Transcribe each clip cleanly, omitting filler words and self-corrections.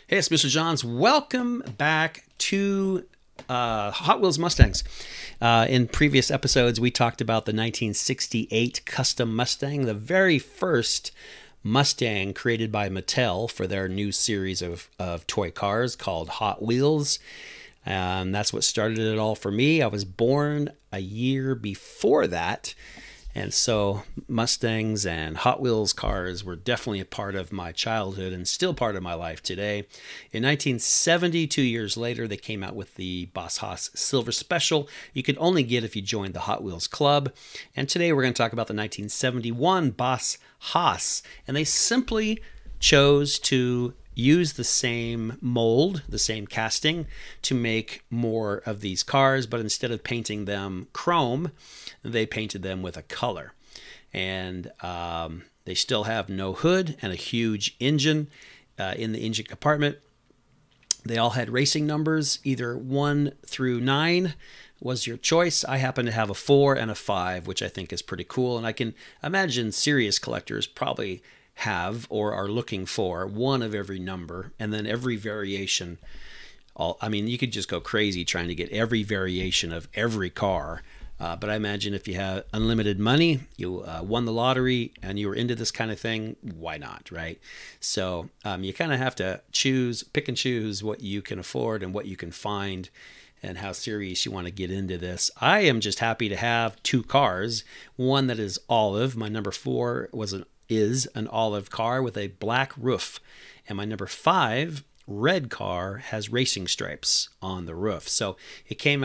Hey, it's Mr. Johns. Welcome back to Hot Wheels Mustangs. In previous episodes, we talked about the 1968 Custom Mustang, the very first Mustang created by Mattel for their new series of toy cars called Hot Wheels. That's what started it all for me. I was born a year before that. And so Mustangs and Hot Wheels cars were definitely a part of my childhood and still part of my life today. In 1970, 2 years later, they came out with the Boss Haas Silver Special. You could only get if you joined the Hot Wheels Club. And today we're going to talk about the 1971 Boss Haas. And they simply chose to use the same mold, the same casting, to make more of these cars, but instead of painting them chrome, they painted them with a color. And they still have no hood and a huge engine in the engine compartment. They all had racing numbers, either 1 through 9 was your choice. I happen to have a 4 and a 5, which I think is pretty cool. And I can imagine serious collectors probably have or are looking for one of every number, and then every variation. I mean, you could just go crazy trying to get every variation of every car. But I imagine if you have unlimited money, you won the lottery and you were into this kind of thing, why not, right? So you kind of have to pick and choose what you can afford and what you can find and how serious you want to get into this. I am just happy to have 2 cars. One that is olive. My number 4 is an olive car with a black roof. And my number 5 red car has racing stripes on the roof. So it came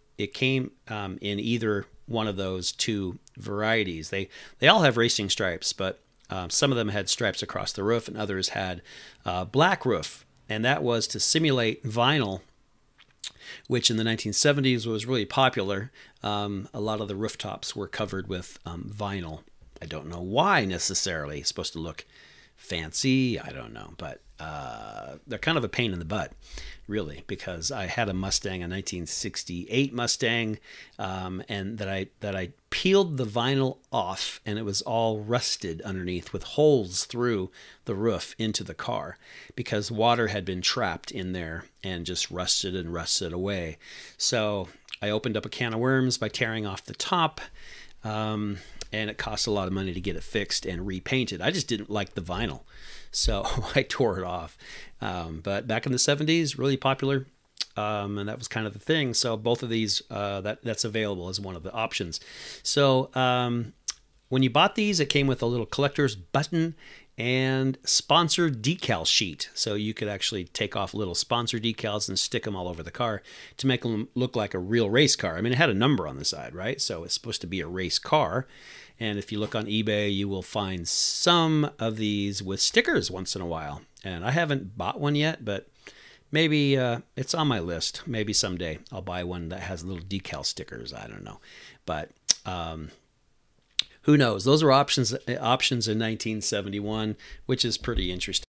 in either one of those 2 varieties. They all have racing stripes, but some of them had stripes across the roof and others had black roof. And that was to simulate vinyl, which in the 1970s was really popular. A lot of the rooftops were covered with vinyl. I don't know why necessarily. It's supposed to look fancy. I don't know, but they're kind of a pain in the butt, really, because I had a Mustang, a 1968 Mustang, and that I peeled the vinyl off, and it was all rusted underneath with holes through the roof into the car because water had been trapped in there and just rusted and rusted away. So I opened up a can of worms by tearing off the top. And it cost a lot of money to get it fixed and repainted. I just didn't like the vinyl, so I tore it off. But back in the 70s, really popular, and that was kind of the thing. So both of these, that's available as one of the options. So when you bought these, it came with a little collector's button and sponsored decal sheet. So you could actually take off little sponsor decals and stick them all over the car to make them look like a real race car. I mean, it had a number on the side, right? So it's supposed to be a race car. And if you look on eBay, you will find some of these with stickers once in a while. And I haven't bought one yet, but maybe it's on my list. Maybe someday I'll buy one that has little decal stickers. I don't know. But who knows? Those are options in 1971, which is pretty interesting.